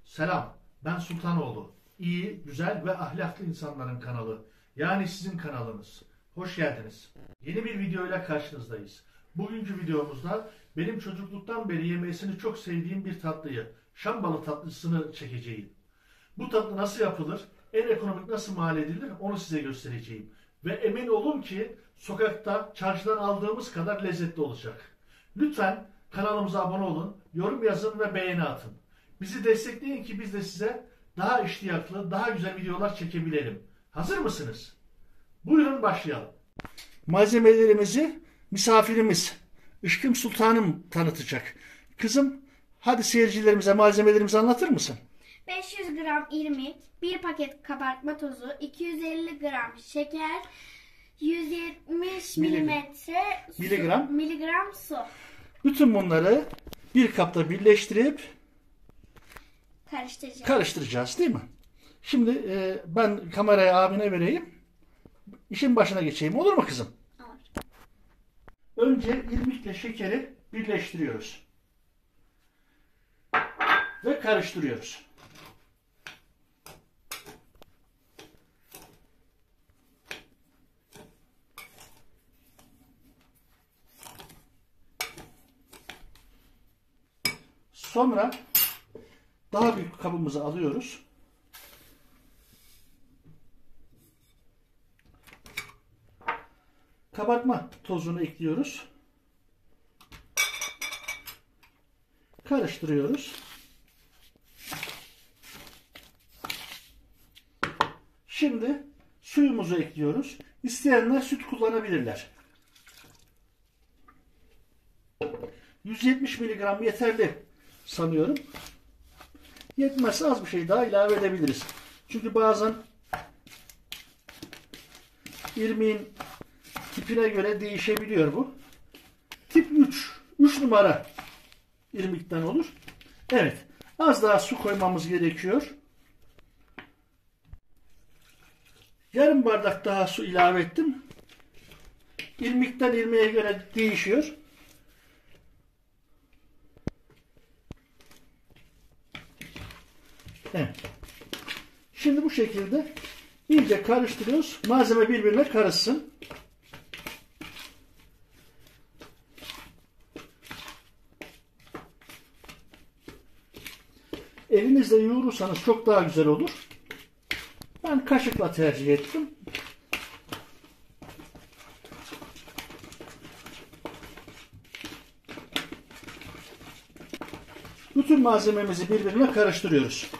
Selam, ben Sultanoğlu. İyi, güzel ve ahlaklı insanların kanalı. Yani sizin kanalınız. Hoş geldiniz. Yeni bir videoyla karşınızdayız. Bugünkü videomuzda benim çocukluktan beri yemesini çok sevdiğim bir tatlıyı, Şam balı tatlısını çekeceğim. Bu tatlı nasıl yapılır, en ekonomik nasıl mal edilir onu size göstereceğim. Ve emin olun ki sokakta, çarşıdan aldığımız kadar lezzetli olacak. Lütfen kanalımıza abone olun, yorum yazın ve beğeni atın. Bizi destekleyin ki biz de size daha iştiyaklı, daha güzel videolar çekebilelim. Hazır mısınız? Buyurun başlayalım. Malzemelerimizi misafirimiz Işkım Sultanım tanıtacak. Kızım, hadi seyircilerimize malzemelerimizi anlatır mısın? 500 gram irmik, 1 paket kabartma tozu, 250 gram şeker, 170 miligram su. Bütün bunları bir kapta birleştirip karıştıracağız değil mi? Şimdi ben kamerayı abine vereyim. İşin başına geçeyim. Olur mu kızım? Olur. Önce irmikle şekeri birleştiriyoruz. Ve karıştırıyoruz. Sonra daha büyük kabımızı alıyoruz. Kabartma tozunu ekliyoruz. Karıştırıyoruz. Şimdi suyumuzu ekliyoruz. İsteyenler süt kullanabilirler. 170 miligram yeterli sanıyorum. Yetmezse az bir şey daha ilave edebiliriz. Çünkü bazen irmiğin tipine göre değişebiliyor bu. Tip 3 numara irmikten olur. Evet. Az daha su koymamız gerekiyor. Yarım bardak daha su ilave ettim. İrmikten irmiğe göre değişiyor. Evet. Şimdi bu şekilde iyice karıştırıyoruz. Malzeme birbirine karışsın. Elinizle yoğurursanız çok daha güzel olur. Ben kaşıkla tercih ettim. Bütün malzememizi birbirine karıştırıyoruz.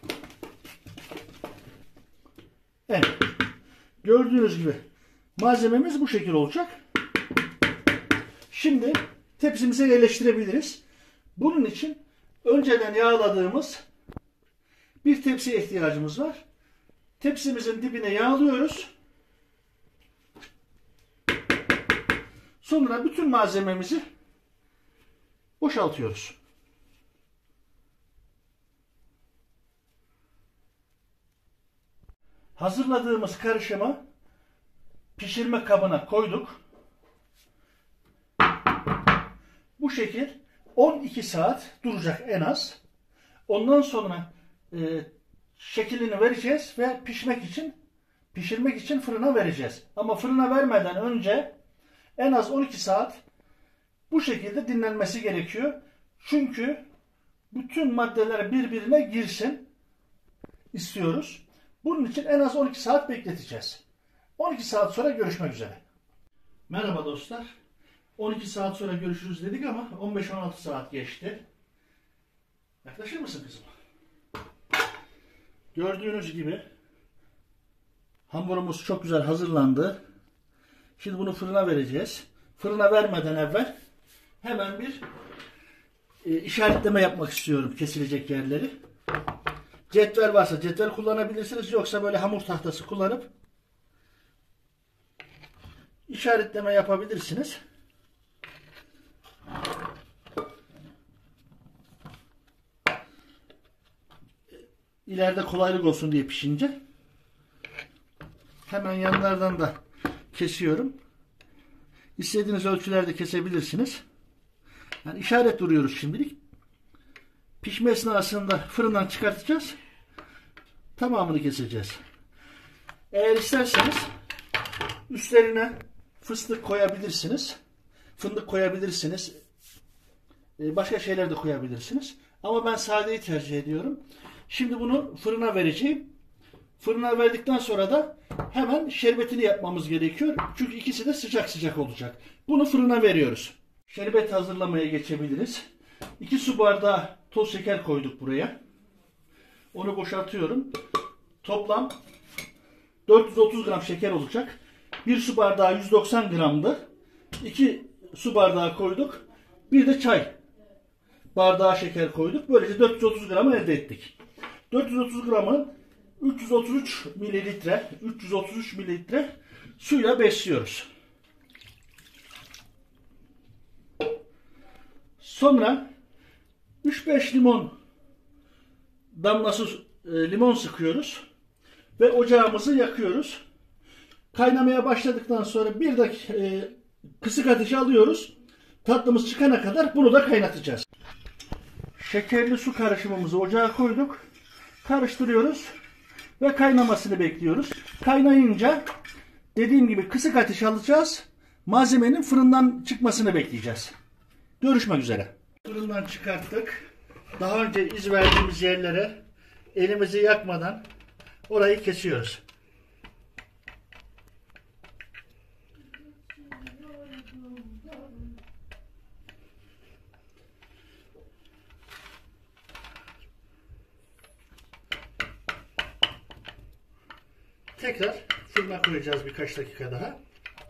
Evet. Gördüğünüz gibi malzememiz bu şekil olacak. Şimdi tepsimize yerleştirebiliriz. Bunun için önceden yağladığımız bir tepsiye ihtiyacımız var. Tepsimizin dibine yağlıyoruz. Sonra bütün malzememizi boşaltıyoruz. Hazırladığımız karışımı pişirme kabına koyduk. Bu şekil 12 saat duracak en az. Ondan sonra şeklini vereceğiz ve pişirmek için fırına vereceğiz. Ama fırına vermeden önce en az 12 saat bu şekilde dinlenmesi gerekiyor. Çünkü bütün maddeler birbirine girsin istiyoruz. Bunun için en az 12 saat bekleteceğiz. 12 saat sonra görüşmek üzere. Merhaba dostlar. 12 saat sonra görüşürüz dedik ama 15-16 saat geçti. Yaklaşır mısın kızım? Gördüğünüz gibi hamurumuz çok güzel hazırlandı. Şimdi bunu fırına vereceğiz. Fırına vermeden evvel hemen bir işaretleme yapmak istiyorum kesilecek yerleri. Cetvel varsa cetvel kullanabilirsiniz. Yoksa böyle hamur tahtası kullanıp işaretleme yapabilirsiniz. İleride kolaylık olsun diye pişince. Hemen yanlardan da kesiyorum. İstediğiniz ölçülerde kesebilirsiniz. Yani işaret duruyoruz şimdilik. Pişme esnasında fırından çıkartacağız. Tamamını keseceğiz. Eğer isterseniz üstlerine fıstık koyabilirsiniz. Fındık koyabilirsiniz. Başka şeyler de koyabilirsiniz. Ama ben sadeyi tercih ediyorum. Şimdi bunu fırına vereceğim. Fırına verdikten sonra da hemen şerbetini yapmamız gerekiyor. Çünkü ikisi de sıcak sıcak olacak. Bunu fırına veriyoruz. Şerbet hazırlamaya geçebiliriz. 2 su bardağı toz şeker koyduk buraya. Onu boşaltıyorum. Toplam 430 gram şeker olacak. 1 su bardağı 190 gramdı. 2 su bardağı koyduk. Bir de çay bardağı şeker koyduk. Böylece 430 gramı elde ettik. 430 gramı 333 mililitre suyla besliyoruz. Sonra 3-5 limon damlası limon sıkıyoruz ve ocağımızı yakıyoruz. Kaynamaya başladıktan sonra bir dakika kısık ateşe alıyoruz. Tatlımız çıkana kadar bunu da kaynatacağız. Şekerli su karışımımızı ocağa koyduk. Karıştırıyoruz ve kaynamasını bekliyoruz. Kaynayınca dediğim gibi kısık ateşe alacağız. Malzemenin fırından çıkmasını bekleyeceğiz. Görüşmek üzere. Fırından çıkarttık. Daha önce iz verdiğimiz yerlere elimizi yakmadan orayı kesiyoruz. Tekrar fırına koyacağız birkaç dakika daha.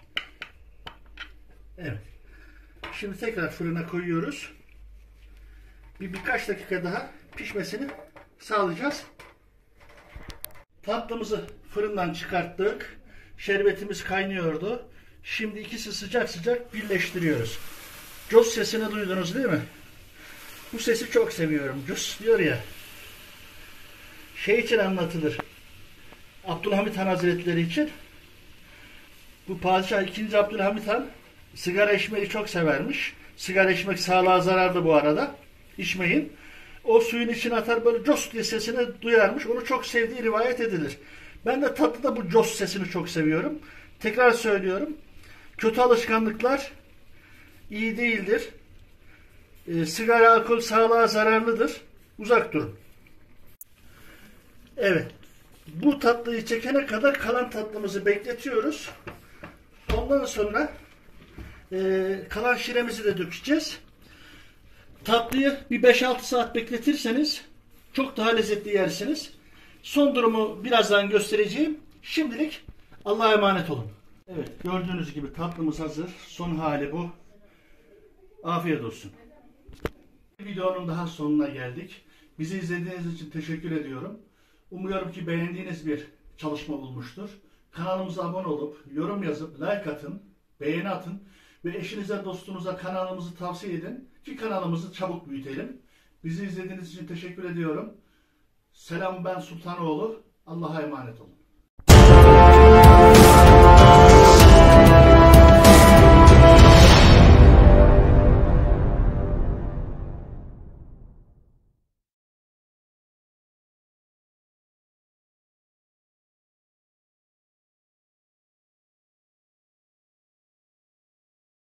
Evet. Şimdi tekrar fırına koyuyoruz. Birkaç dakika daha pişmesini sağlayacağız. Tatlımızı fırından çıkarttık. Şerbetimiz kaynıyordu. Şimdi ikisi sıcak sıcak birleştiriyoruz. Cos sesini duydunuz değil mi? Bu sesi çok seviyorum. Cos diyor ya. Şey için anlatılır. Abdülhamit Han Hazretleri için. Bu padişah 2. Abdülhamit Han sigara içmeyi çok severmiş. Sigara içmek sağlığa zararlı bu arada. İçmeyin. O suyun içine atar böyle cos diye sesini duyarmış. Onu çok sevdiği rivayet edilir. Ben de tatlıda bu cos sesini çok seviyorum. Tekrar söylüyorum. Kötü alışkanlıklar iyi değildir. Sigara, alkol sağlığa zararlıdır. Uzak durun. Evet. Bu tatlıyı çekene kadar kalan tatlımızı bekletiyoruz. Ondan sonra kalan şiremizi de dökeceğiz. Tatlıyı bir 5-6 saat bekletirseniz çok daha lezzetli yersiniz. Son durumu birazdan göstereceğim. Şimdilik Allah'a emanet olun. Evet, gördüğünüz gibi tatlımız hazır. Son hali bu. Afiyet olsun. Videonun daha sonuna geldik. Bizi izlediğiniz için teşekkür ediyorum. Umuyorum ki beğendiğiniz bir çalışma olmuştur. Kanalımıza abone olup, yorum yazıp, like atın, beğeni atın ve eşinize, dostunuza kanalımızı tavsiye edin ki kanalımızı çabuk büyütelim. Bizi izlediğiniz için teşekkür ediyorum. Selam, ben Sultanoğlu. Allah'a emanet olun.